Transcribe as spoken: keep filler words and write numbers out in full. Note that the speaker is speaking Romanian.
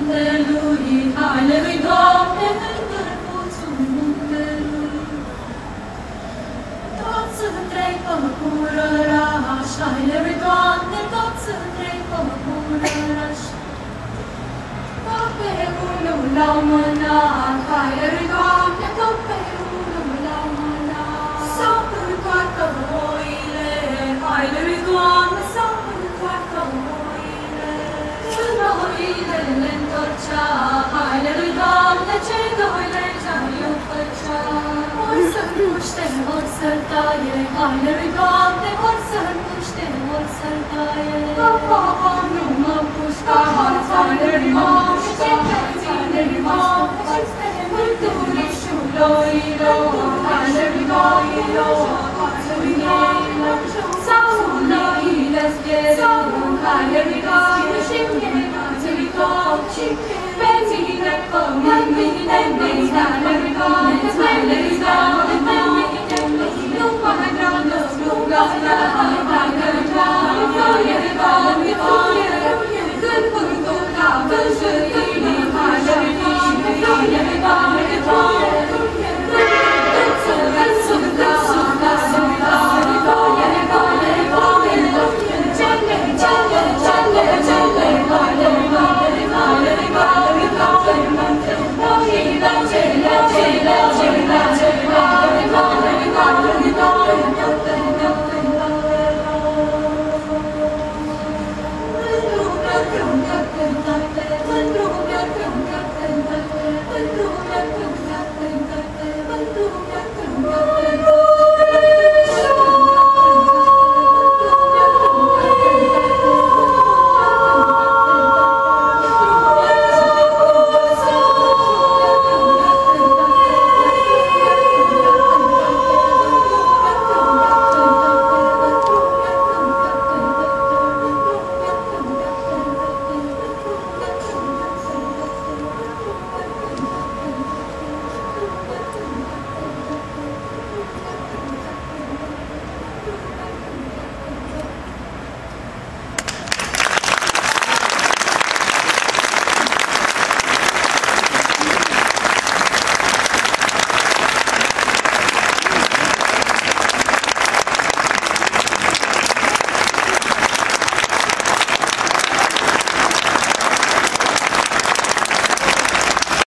muntelui, hainelui Doamne, în vârfuțul muntelui. Toți întreg pămăcurăraș, hainelui Doamne, toți întreg pămăcurăraș. Tot pe unul l-au mânat, hainelui Doamne, tot pe unul l-au mânat. S-au întoarcă oile, hainelui Doamne, s-au întoarcă oile. Când oile le-ntorcea, hainelui Doamne, cei doi legea i-o făcea. Ori să-l puște, ori să-l taie, hainelui Doamne, ori să-l puște, ori să-l taie. Papa, nu mă pușca, hainelui Doamne, ce hainelui Doamne, ce mântuișul loilor, hainelui loilor, hainelui loilor. Sau loile zbierul, hainelui Doamne, și mie, hainelui Doamne, și pe mine pământ, mine, mine,